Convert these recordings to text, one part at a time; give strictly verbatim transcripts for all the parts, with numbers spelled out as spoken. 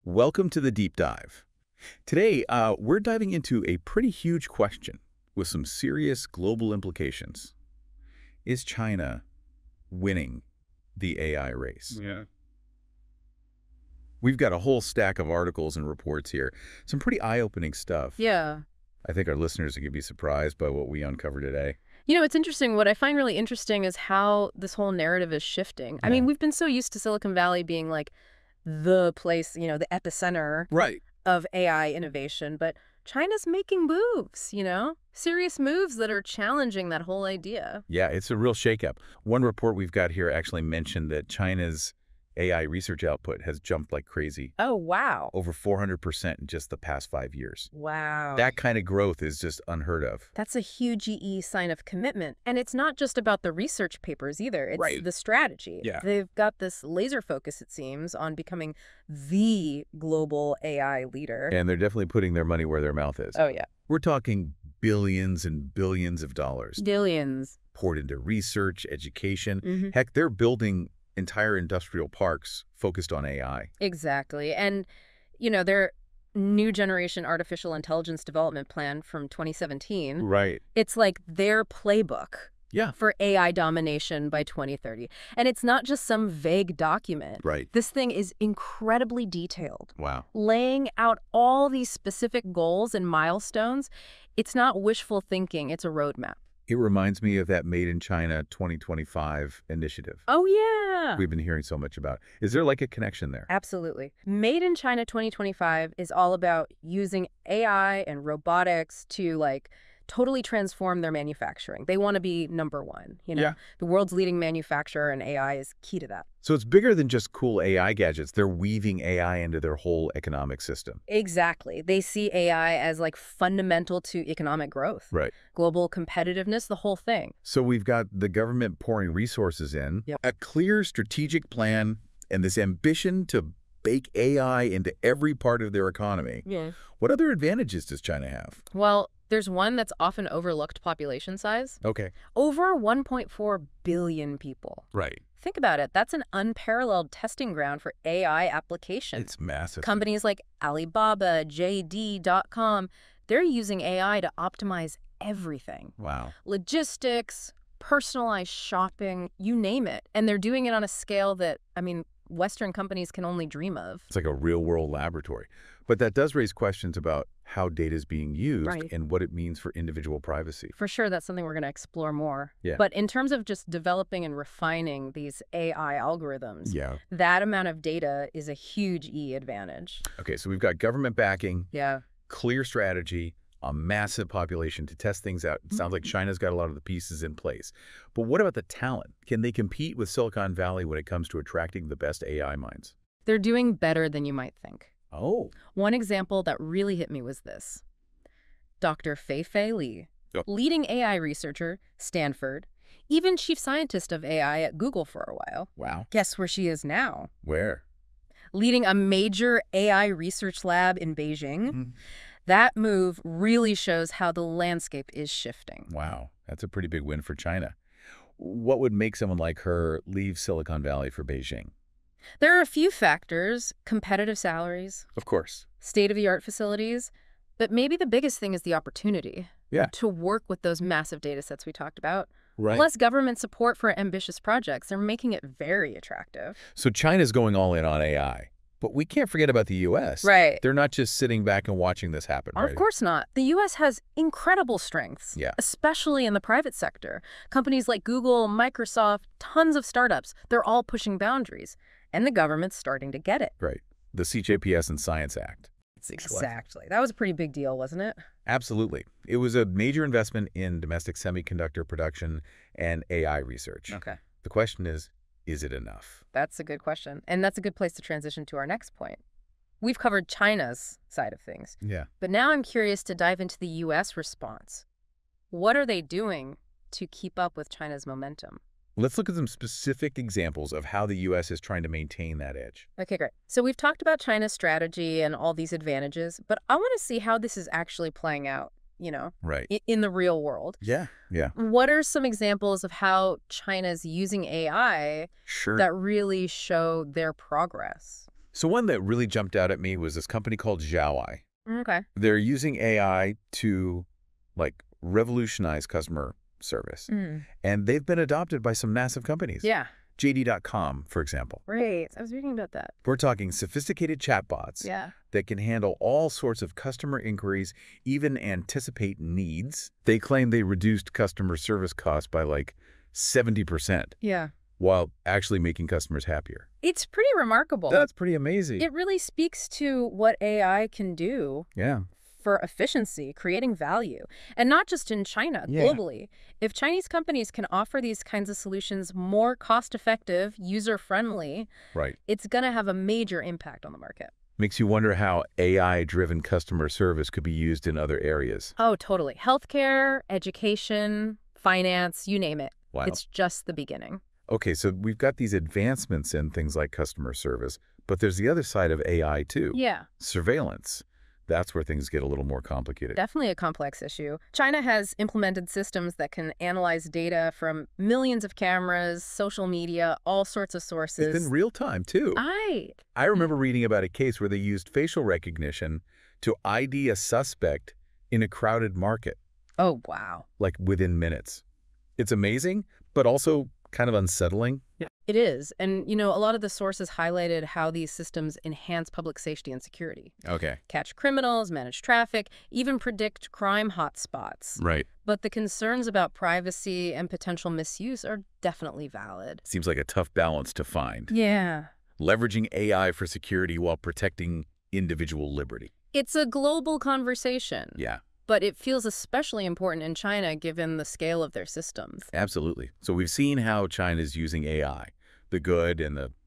Welcome to the Deep Dive. Today, uh, we're diving into a pretty huge question with some serious global implications. Is China winning the A I race? Yeah. We've got a whole stack of articles and reports here. Some pretty eye-opening stuff. Yeah. I think our listeners are going to be surprised by what we uncover today. You know, it's interesting. What I find really interesting is how this whole narrative is shifting. I Yeah. mean, we've been so used to Silicon Valley being like the place, you know, the epicenter Right. of A I innovation, but China's making moves, you know, serious moves that are challenging that whole idea. Yeah, it's a real shakeup. One report we've got here actually mentioned that China's A I research output has jumped like crazy, Oh, wow. over four hundred percent in just the past five years. Wow. That kind of growth is just unheard of. That's a huge E E sign of commitment. And it's not just about the research papers either. It's Right. the strategy. Yeah. They've got this laser focus, it seems, on becoming the global A I leader. And they're definitely putting their money where their mouth is. Oh, yeah. We're talking billions and billions of dollars Billions. poured into research, education. Mhm. Heck, they're building entire industrial parks focused on A I. Exactly. And, you know, their new generation artificial intelligence development plan from twenty seventeen, Right. it's like their playbook Yeah. for A I domination by twenty thirty. And it's not just some vague document. Right. This thing is incredibly detailed, Wow. laying out all these specific goals and milestones. It's not wishful thinking, it's a roadmap. It reminds me of that Made in China twenty twenty-five initiative Oh, yeah. we've been hearing so much about. Is there like a connection there? Absolutely. Made in China twenty twenty-five is all about using A I and robotics to like totally transform their manufacturing. They want to be number one, you know? Yeah. The world's leading manufacturer, and A I is key to that. So it's bigger than just cool A I gadgets. They're weaving A I into their whole economic system. Exactly. They see A I as like fundamental to economic growth, Right. global competitiveness, the whole thing. So we've got the government pouring resources in, Yep. a clear strategic plan, and this ambition to bake A I into every part of their economy. Yeah. What other advantages does China have? Well, there's one that's often overlooked: population size. Okay. Over one point four billion people. Right. Think about it. That's an unparalleled testing ground for A I applications. It's massive. Companies like Alibaba, J D dot com, they're using A I to optimize everything. Wow. Logistics, personalized shopping, you name it. And they're doing it on a scale that, I mean, Western companies can only dream of. It's like a real-world laboratory. But that does raise questions about how data is being used Right. and what it means for individual privacy. For sure, that's something we're going to explore more. Yeah. But in terms of just developing and refining these A I algorithms, Yeah. that amount of data is a huge E advantage. Okay, so we've got government backing, Yeah. clear strategy, a massive population to test things out. It sounds like China's got a lot of the pieces in place. But what about the talent? Can they compete with Silicon Valley when it comes to attracting the best A I minds? They're doing better than you might think. Oh. One example that really hit me was this. Doctor Fei Fei Li, Oh. leading A I researcher, Stanford, even chief scientist of A I at Google for a while. Wow. Guess where she is now? Where? Leading a major A I research lab in Beijing. Mhm. That move really shows how the landscape is shifting. Wow. That's a pretty big win for China. What would make someone like her leave Silicon Valley for Beijing? There are a few factors: competitive salaries, Of course. state-of-the-art facilities, but maybe the biggest thing is the opportunity Yeah. to work with those massive data sets we talked about. Right. Plus government support for ambitious projects. They're making it very attractive. So China's going all in on A I. But we can't forget about the U S. Right. They're not just sitting back and watching this happen, right? Of course not. The U S has incredible strengths, Yeah. especially in the private sector. Companies like Google, Microsoft, tons of startups, they're all pushing boundaries. And the government's starting to get it. Right. The C H P S and Science Act. Exactly. That was a pretty big deal, wasn't it? Absolutely. It was a major investment in domestic semiconductor production and A I research. Okay. The question is, is it enough? That's a good question. And that's a good place to transition to our next point. We've covered China's side of things, Yeah. but now I'm curious to dive into the U S response. What are they doing to keep up with China's momentum? Let's look at some specific examples of how the U S is trying to maintain that edge. Okay, great. So we've talked about China's strategy and all these advantages, but I want to see how this is actually playing out, you know, Right. i- in the real world. Yeah. Yeah. What are some examples of how China's using A I Sure. that really show their progress? So one that really jumped out at me was this company called Xiaoai. Okay. They're using A I to, like, revolutionize customer service. Mm. And they've been adopted by some massive companies. Yeah. J D dot com, for example. Right. I was reading about that. We're talking sophisticated chatbots Yeah. that can handle all sorts of customer inquiries, even anticipate needs. They claim they reduced customer service costs by like seventy percent Yeah. while actually making customers happier. It's pretty remarkable. That's pretty amazing. It really speaks to what A I can do Yeah. for efficiency, creating value, and not just in China, Yeah. globally. If Chinese companies can offer these kinds of solutions more cost-effective, user-friendly, Right. it's going to have a major impact on the market. Makes you wonder how A I-driven customer service could be used in other areas. Oh, totally. Healthcare, education, finance, you name it. Wow. It's just the beginning. Okay, so we've got these advancements in things like customer service, but there's the other side of A I too. Yeah. Surveillance. That's where things get a little more complicated. Definitely a complex issue. China has implemented systems that can analyze data from millions of cameras, social media, all sorts of sources. It's in real time, too. Right. I remember reading about a case where they used facial recognition to I D a suspect in a crowded market, Oh, wow. like within minutes. It's amazing, but also kind of unsettling. Yeah. It is. And, you know, a lot of the sources highlighted how these systems enhance public safety and security. Okay. Catch criminals, manage traffic, even predict crime hotspots. Right. But the concerns about privacy and potential misuse are definitely valid. Seems like a tough balance to find. Yeah. Leveraging A I for security while protecting individual liberty. It's a global conversation. Yeah. But it feels especially important in China given the scale of their systems. Absolutely. So we've seen how China's using A I, the good and the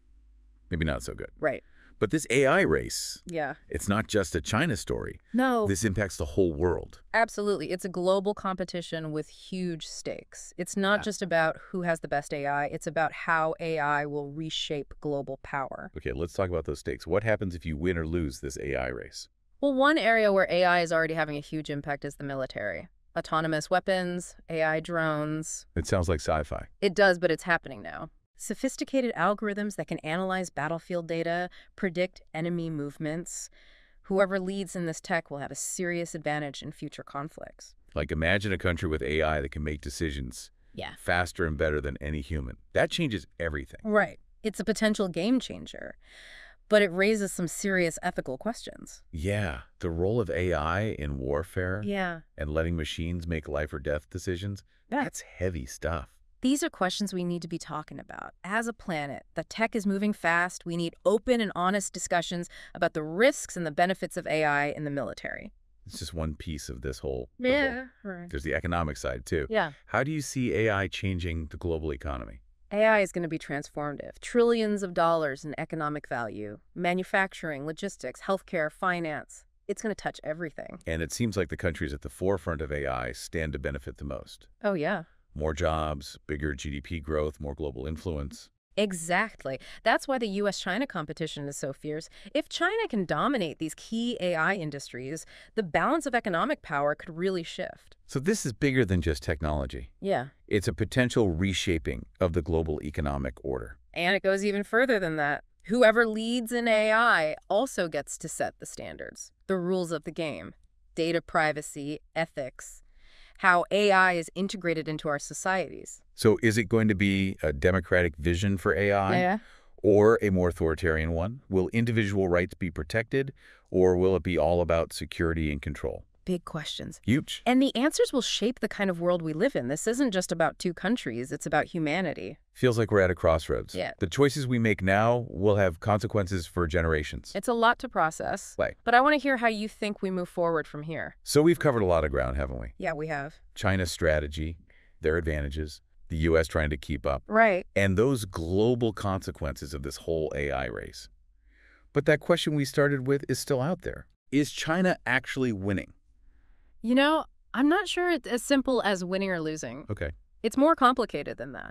maybe not so good. Right. But this A I race, Yeah. it's not just a China story. No, This impacts the whole world. absolutely. It's a global competition with huge stakes. It's not Yeah. just about who has the best A I. It's about how A I will reshape global power. Okay, let's talk about those stakes. What happens if you win or lose this A I race? Well, one area where A I is already having a huge impact is the military. Autonomous weapons, A I drones. It sounds like sci-fi. It does, but it's happening now. Sophisticated algorithms that can analyze battlefield data, predict enemy movements. Whoever leads in this tech will have a serious advantage in future conflicts. Like, imagine a country with A I that can make decisions Yeah. faster and better than any human. That changes everything. Right. It's a potential game changer, but it raises some serious ethical questions. Yeah, the role of A I in warfare Yeah. and letting machines make life or death decisions, Yeah. that's heavy stuff. These are questions we need to be talking about. As a planet, the tech is moving fast. We need open and honest discussions about the risks and the benefits of A I in the military. It's just one piece of this whole the Yeah. whole- Right. There's the economic side, too. Yeah. How do you see A I changing the global economy? A I is going to be transformative. Trillions of dollars in economic value. Manufacturing, logistics, healthcare, finance. It's going to touch everything. And it seems like the countries at the forefront of A I stand to benefit the most. Oh, yeah. More jobs, bigger G D P growth, more global influence. Exactly. That's why the U S China competition is so fierce. If China can dominate these key A I industries, the balance of economic power could really shift. So this is bigger than just technology. Yeah. It's a potential reshaping of the global economic order. And it goes even further than that. Whoever leads in A I also gets to set the standards, the rules of the game, data privacy, ethics, how A I is integrated into our societies. So is it going to be a democratic vision for A I? Yeah. Or a more authoritarian one? Will individual rights be protected, or will it be all about security and control? Big questions. Huge. And the answers will shape the kind of world we live in. This isn't just about two countries, it's about humanity. Feels like we're at a crossroads. Yeah. The choices we make now will have consequences for generations. It's a lot to process, Right. but I want to hear how you think we move forward from here. So we've covered a lot of ground, haven't we? Yeah, we have. China's strategy, their advantages, the U S trying to keep up, Right. and those global consequences of this whole A I race. But that question we started with is still out there. Is China actually winning? You know, I'm not sure it's as simple as winning or losing. Okay. It's more complicated than that. Right.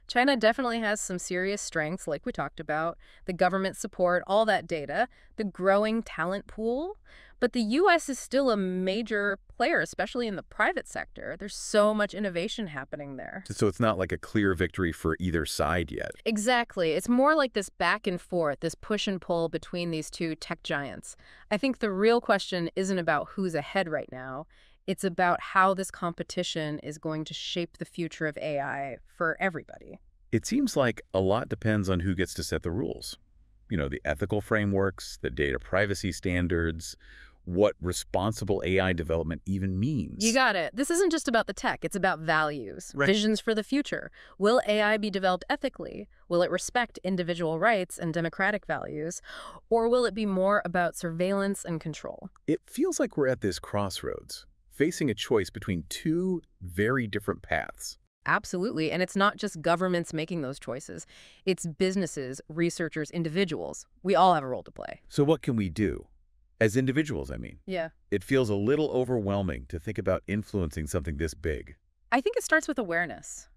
China definitely has some serious strengths, like we talked about, the government support, all that data, the growing talent pool. But the U S is still a major player, especially in the private sector. There's so much innovation happening there. So it's not like a clear victory for either side yet. Exactly. It's more like this back and forth, this push and pull between these two tech giants. I think the real question isn't about who's ahead right now. It's about how this competition is going to shape the future of A I for everybody. It seems like a lot depends on who gets to set the rules. You know, the ethical frameworks, the data privacy standards, what responsible A I development even means. You got it. This isn't just about the tech. It's about values, Right. visions for the future. Will A I be developed ethically? Will it respect individual rights and democratic values? Or will it be more about surveillance and control? It feels like we're at this crossroads, facing a choice between two very different paths. Absolutely. And it's not just governments making those choices. It's businesses, researchers, individuals. We all have a role to play. So what can we do? As individuals, I mean. Yeah. It feels a little overwhelming to think about influencing something this big. I think it starts with awareness.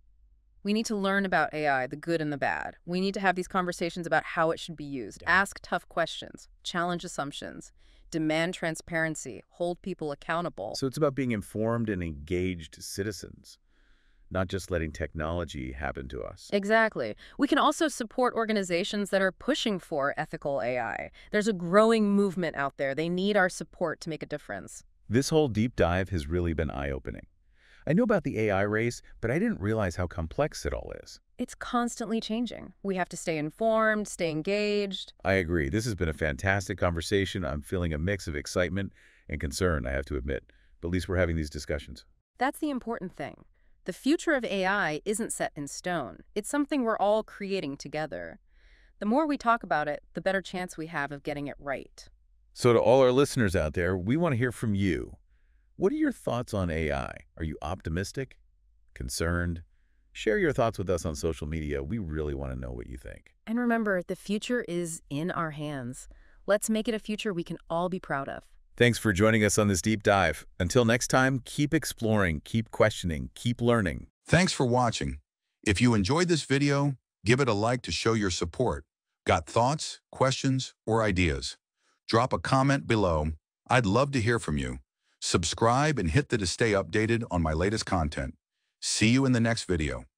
We need to learn about A I, the good and the bad. We need to have these conversations about how it should be used. Ask tough questions, challenge assumptions, demand transparency, hold people accountable. So it's about being informed and engaged citizens, not just letting technology happen to us. Exactly. We can also support organizations that are pushing for ethical A I. There's a growing movement out there. They need our support to make a difference. This whole deep dive has really been eye-opening. I know about the A I race, but I didn't realize how complex it all is. It's constantly changing. We have to stay informed, stay engaged. I agree. This has been a fantastic conversation. I'm feeling a mix of excitement and concern, I have to admit. But at least we're having these discussions. That's the important thing. The future of A I isn't set in stone. It's something we're all creating together. The more we talk about it, the better chance we have of getting it right. So to all our listeners out there, we want to hear from you. What are your thoughts on A I? Are you optimistic? Concerned? Share your thoughts with us on social media. We really want to know what you think. And remember, the future is in our hands. Let's make it a future we can all be proud of. Thanks for joining us on this deep dive. Until next time, keep exploring, keep questioning, keep learning. Thanks for watching. If you enjoyed this video, give it a like to show your support. Got thoughts, questions, or ideas? Drop a comment below. I'd love to hear from you. Subscribe and hit the to stay updated on my latest content. See you in the next video.